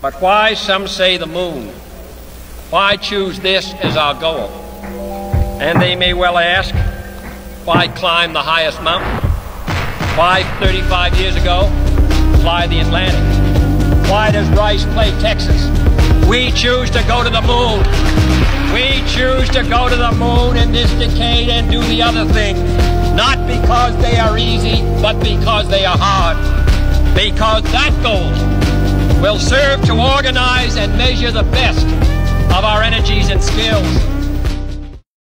But why, some say, the moon? Why choose this as our goal? And they may well ask, why climb the highest mountain? Why, 35 years ago, fly the Atlantic? Why does Rice play Texas? We choose to go to the moon. We choose to go to the moon in this decade and do the other things, not because they are easy, but because they are hard. Because that goal will serve to organize and measure the best of our energies and skills.